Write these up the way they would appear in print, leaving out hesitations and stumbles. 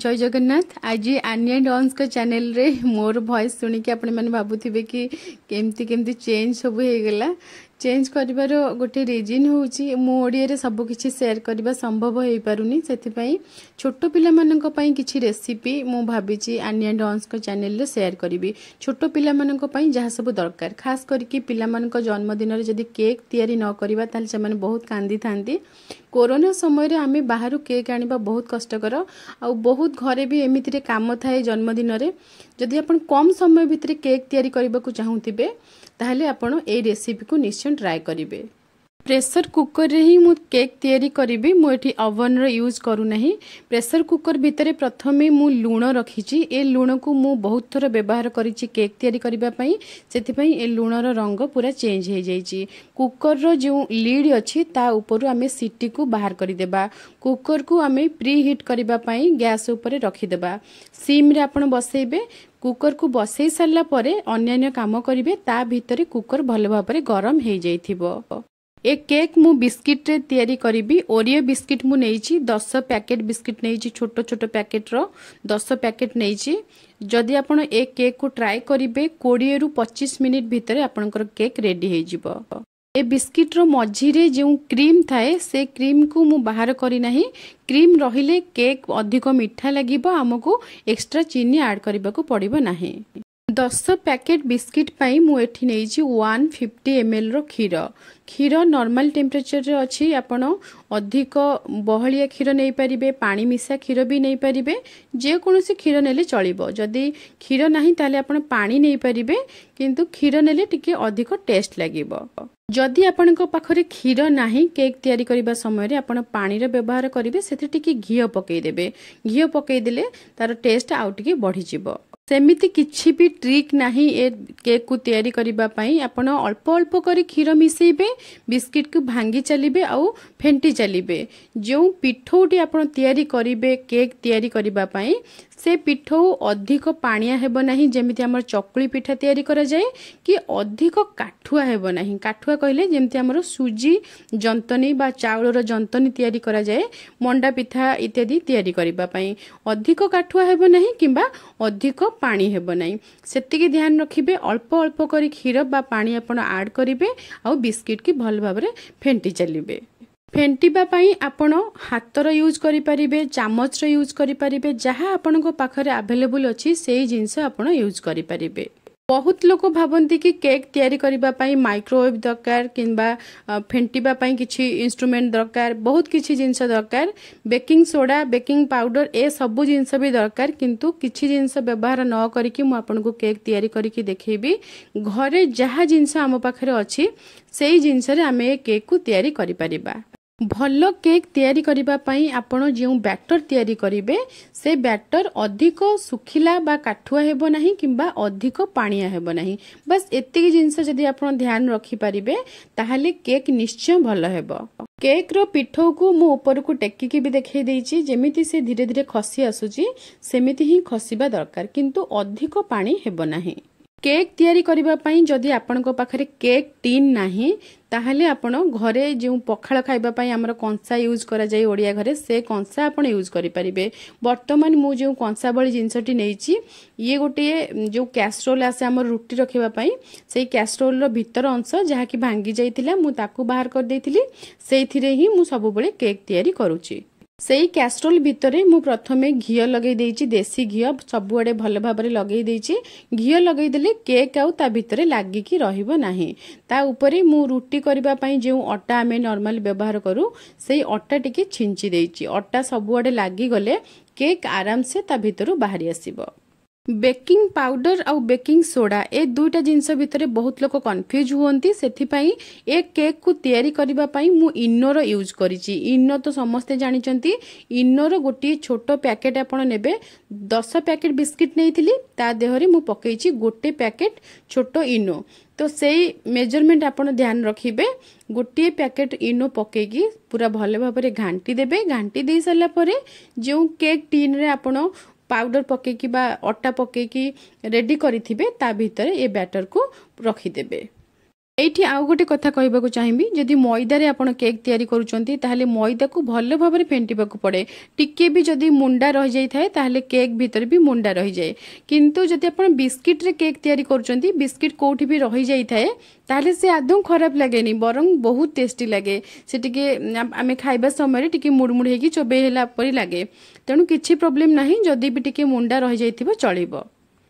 जय जगन्नाथ। आज anniee&ansh को चैनल रे मोर वॉइस सुनी कि आपण माने भाबुथिबे कि केमती केमती चेंज सब हो गला। चेंज करिवार गोटे रीजन होउची मो ओडिया रे सब किछि शेयर करबा संभव होई पारुनी, सेति पई छोटो पिला मानन को पई किछि रेसिपी मो भाबिची anniee&ansh को चैनल रे शेयर करिवि। छोटो पिला मानन को पई जहा सब दरकार, खास करके पिला मानन को जन्मदिन रे जदी केक तयारी न करबा ताल से माने बहुत कांदी थांती। कोरोना समय रे आमे बाहरु केक आनिबा बहुत कष्टकर आ बहुत घरे भी एमिति रे काम थाए जन्मदिन रे। जदि आपण कम समय भितरे केक तयारी करबा को चाहूथिबे ताहले आपण ए रेसिपी को निश्चय ट्राई करिवे। प्रेशर कुकर रे ही मु केक तयारी करिवि। मु एठी ओवन रो यूज करू नाही। प्रेशर कुकर भितरे प्रथमे मु लूण रखिची। ए लूण को मु बहुत थोर व्यवहार करिची केक तयारी करिबा पई, सेति पई ए लूण रो रंग पूरा चेंज हे जाईची। कुकर रो जो लीड अछि ता ऊपर आमे सीटी को बाहर करि देबा। कुकर को आमे प्री हीट करिबा पई गैस ऊपर रखि देबा। सिम रे आपण बसेबे। कुकर को बसई सारला परे अन्य काम करिवे, ता भितरे कुकर भलो भाबरे गरम हे जाईथिबो। ए केक मु बिस्किट रे तयारी करिबी। ओरियो बिस्किट मु नेइची 10 पैकेट बिस्किट नेइची, छोटो छोटो पैकेट रो 10 पैकेट नेइची। जदि आपण ए केक को ट्राई करिवे 20 रु 25 मिनिट भितरे आपनकर केक रेडी हे जिवो। ए बिस्किट रो मझी रे जो क्रीम थाए से क्रीम को मु बाहर करी नाही। क्रीम रहिले केक अधिक मीठा लागिबो, हमको एक्स्ट्रा चीनी ऐड करबा को पड़िबो नाही। 10 पैकेट बिस्किट पाई मु एठी नेइची 150 ml रो खीर। खीर नॉर्मल टेम्परेचर रे अछि। आपण अधिक बहलिया खीर नै परिबे, पानी मिसा खीर भी नै परिबे, जे कोनोसी खीर नेले चलिबो। जदि खीर नाही ताले आपण पानी नै परिबे, किंतु खीर नेले टिके अधिक टेस्ट लागिबो। जदि आपनको पाखरे खीर नाही, केक तयारी करिबा समय रे आपण पानी रे व्यवहार करिवे, सेति टिके घियो पकेई देबे। घियो पकेई देले तार टेस्ट आउ टिके बढ़ी जिवो। सेमिति किछि भी ट्रिक नाही ए केक को तयारी करिबा पई। आपण अल्प अल्प करी खीर मिसेइबे, बिस्किट को भांगी चलिबे आउ फेंटी चलिबे। जो पिठौटी आपण तयारी करिबे केक तयारी करिबा पई, से पिठौ अधिक पानिया हेबो नाही, जेमिति हमर चकुली पिठा तयारी करा जाय, कि अधिक काठुआ हेबो नाही। काठुआ कहले जेमिति हमर सुजी जंतनी बा चावलर जंतनी तयारी करा जाय, मंडा पिठा इत्यादि तयारी करिबा पई। अधिक काठुआ हेबो नाही किंबा अधिक पानी हेबो नाही, सेतिके ध्यान रखिबे। अल्प अल्प करी खीर बा पानी आपण ऐड करिबे आउ बिस्किट की भल भाबरे फेंटी चलिबे। फेंटिबा पई आपण हातर यूज करि परिबे, चामच रे यूज करि परिबे, जहा आपनको पाखरे अवेलेबल अछि सेही जिंस आपण यूज करि परिबे। बहुत लोक भाबंती कि केक तयारी करिबा पई माइक्रोवेव दरकार किंबा फेंटिबा पई किछि इंस्ट्रूमेंट दरकार, बहुत किछि जिंस दरकार। बेकिंग सोडा, बेकिंग पाउडर ए सब जिंस भी दरकार, किंतु किछि जिंस व्यवहार न करिकि मु आपनको केक तयारी करिकि देखैबी। घरे जहा जिंस हम पाखरे अछि सेही जिंस रे आमे केक को तयारी करि परिबा। भलो केक तयारी करिबा पई आपण जेउ बैटर तयारी करिवे, से बैटर अधिक सुखिला बा काठुआ हेबो नाही किंबा अधिक पानिया हेबो नाही। बस एतिकी जिंस जदि आपण ध्यान रखि परिबे ताहाले केक निश्चय भलो हेबो। केक रो पिठौ को मु ऊपर को टेकी की भी देखै देइची, जेमिति से धीरे धीरे खसी आसुची सेमिति ही खसिबा दरकार, किंतु अधिक पानी हेबो नाही। केक तयारी करिबा पई जदि आपनको पाखरे केक टीन नाही, ताहले आपण घरे जो पखाळ खाइबा पई हमर कंसा यूज करा जाय ओडिया घरे, से कंसा आपण यूज करि परिबे। वर्तमान मु जो कंसा बळी जिंसटी नेइची, ये गोटे जो कैस्ट्रोल आसे हमर रुटी रखिबा पई, सेही कैस्ट्रोल रो भीतर अंश जहा कि भांगी जाइतिला मु ताकू बाहर कर देइतिली। सेइथिरे ही मु सब बळे केक तयारी करूची। सेही कैस्ट्रोल भितरे मु प्रथमे घियो लगै देइची, देसी घियो सबुआडे भल भाबरे लगै देइची। घियो लगै देले केक आउ ता भितरे लागि कि रहिबो नाही। ता ऊपरे मु रुटी करिबा पई जे अटा आमे नॉर्मल व्यवहार करू, सेही अटा टिके छिंची देइची। अटा सबुआडे लागि गले केक आराम से ता भितरु बाहरी आसीबो। बेकिंग पाउडर आउ बेकिंग सोडा ए दुईटा जिंस भितरे बहुत लोक कंफ्यूज हुअंती, सेथि पई ए केक को तयारी करिबा पई मु इनो रो यूज करिची। इनो तो समस्ते जानिचंती। इनो रो गोटी छोटो पैकेट आपण नेबे। 10 पैकेट बिस्किट नेइथिली, ता देहरे मु पकेइची गोटे पैकेट छोटो इनो। तो सेही मेजरमेंट आपण ध्यान रखिबे। गोटे पैकेट इनो पकेकी पूरा भले भाबरे घांटी देबे। घांटी देई सारला परे जो केक टीन रे आपण पाउडर पकेकी बा अटा पकेकी रेडी करिथिबे, ता भितरे ए बैटर को रखी देबे। एठी आउ गोटे कथा कहबाकू चाहिबी जदि मैदा रे आपण केक तयारी करूचंती ताहले मैदा को भलो भाबरे फेंटिबाकू पड़े टिके भी जदि मुंडा रह जाई थाए ताहले केक भीतर भी मुंडा रह जाए किंतु जदि आपण बिस्किट रे केक तयारी करूचंती बिस्किट कोठी भी रह जाई थाए ताहले से आदौ खराब लागेनी बरং बहुत टेस्टी लागे से टिके आमे खाइबा समय टिके मुड़मुड़ हेकी चोबे हेला परी लागे तेणु किछि प्रॉब्लम नाही जदि भी टिके मुंडा रह जाइथिबो चलिबो।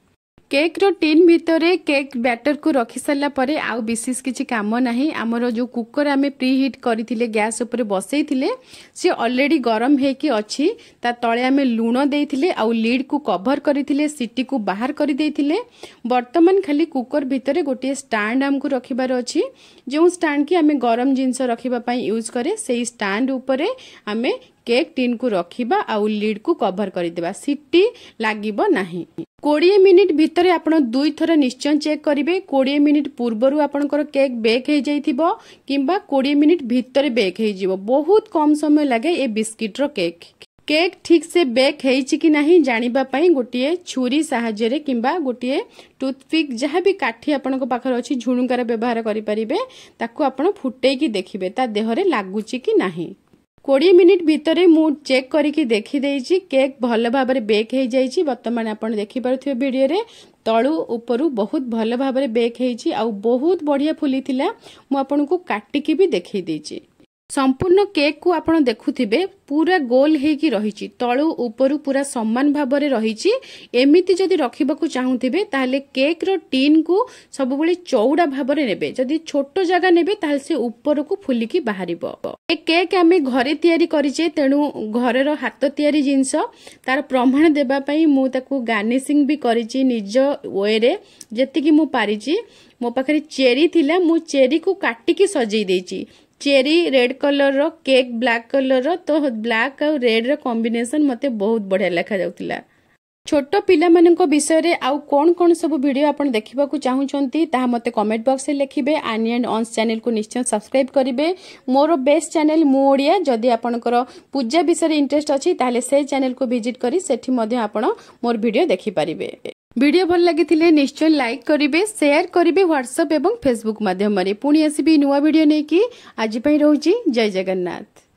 केक रो टीन भितर केक बैटर को रखी सारा परे आउ विशेष किसी काम नहीं आमर जो कुकर आम प्री हिट करथिले गैस ऊपर बसैथिले से ऑलरेडी गरम हेकी अछि ता तळे आम लूण देइथिले आउ लीड को कवर करथिले सीटी को बाहर कर देइथिले वर्तमान खाली कुकर भितर गोटे स्टैंड आमको रखिबार अछि जो स्टैंड की आम गरम जिंस रखिबा पई यूज करे से स्टैंड ऊपर आम केक टीन को रखिबा आउ लीड को कवर कर देबा सीटी लागिबो नाही। 20 मिनिट भितर आपण दुई थर निश्चय चेक करिवे 20 मिनिट पूर्वरु आपनकर केक बेक हे जाइथिबो किंबा 20 मिनिट भितर बेक हे जिवो बहुत कम समय लागे ए बिस्किट रो केक केक ठीक से बेक हेछि कि नहीं जानिबा पई गोटिए छुरी सहाय्य रे किंबा गोटिए टूथपिक जहाँ भी काठी आपनक पाखर अछि झुणुकार व्यवहार करि परिबे ताकू आपण फुटै की देखिबे ता देहरे लागुछि कि नहीं। 20 मिनिट भितर मु चेक करके देखी देइछि केक भल भाबरे बेक हे जाइछि वर्तमान आपण देखि पारुथिबे वीडियो रे तळु ऊपरु बहुत भल भाबरे बेक हेछि आ बहुत बढ़िया फुली थिला मु आपनको काटिकी भी देखि देइछि संपूर्ण केक को आपण देखुथिबे पूरा गोल हेकी रहिछि तळु ऊपरु पूरा समान भाबरे रहिछि एमिति जदि रखिबाकू चाहुथिबे ताहले केक रो टीन को सब बळे चौड़ा भाबरे नेबे जदि छोटो जगह नेबे ताहले से ऊपर को फुलिकी बाहरिबो ए केक आमे घरे तयारी करिचे तेनु घरे रो हाथ तयारी जिंस तार प्रमाण देबा पई मु ताकू गार्निशिंग भी करिछि निज वे रे जेतिकी मु पारिछि मो पाखरे चेरी थिला मु चेरी को काटिकी सजै देइछि चेरी रेड कलर रो केक ब्लैक कलर रो तो ब्लैक और रेड रो कॉम्बिनेशन मते बहुत बढ़िया लेखा जाउतिला। छोट पिला मानक विषय रे आउ कोन कोन सब वीडियो आपण देखिबा को चाहुचंती ताहा मते कमेंट बॉक्स रे लिखिबे एनी एंड ऑन्स चैनल को निश्चय सब्सक्राइब करिवे मोर बेस्ट चैनल मु ओडिया जदि आपनकर पूजा विषय रे इंटरेस्ट अछि ताले से चैनल को विजिट करी सेठी मध्ये आपण मोर वीडियो देखि परिबे। वीडियो भल लगी निश्चय लाइक करिवे शेयर करिवे व्हाट्सएप एवं फेसबुक माध्यम रे पुणी आसीबी नुवा वीडियो नै कि आज पई रहउची जय जगन्नाथ।